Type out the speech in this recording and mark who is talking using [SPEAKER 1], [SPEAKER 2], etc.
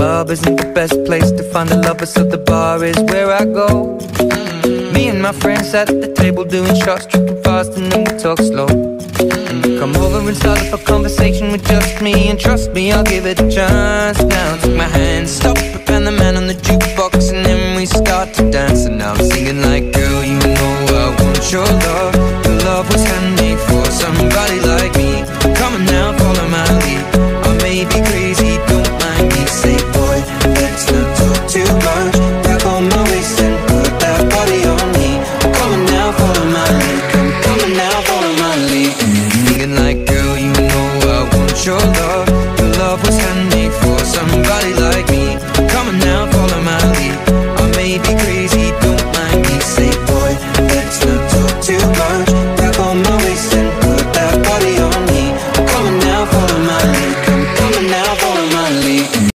[SPEAKER 1] club isn't the best place to find the lovers, so the bar is where I go. Me and my friends sat at the table doing shots, tripping fast, and then we talk slow. And you come over and start up a conversation with just me, and trust me, I'll give it a chance. Now take my hand, stop it, and the man on the jukebox, and then we start to dance. And now I'm singing like, girl, you know I want your love. Your love was handmade for somebody like me. Come on now, follow my lead. I may be crazy, don't mind me. Say, boy, let's not talk too much. Grab on my waist and put that body on me. Come on now, follow my lead. Come on now, follow my lead. Singing like, girl, you know I want your love. Your love was handmade for somebody like me. Come on now, follow my lead. I may be crazy, don't mind me. Say, boy, let's not talk too much. Grab on my waist and put that body on me. Come on now, follow my lead. Come on now, follow my lead.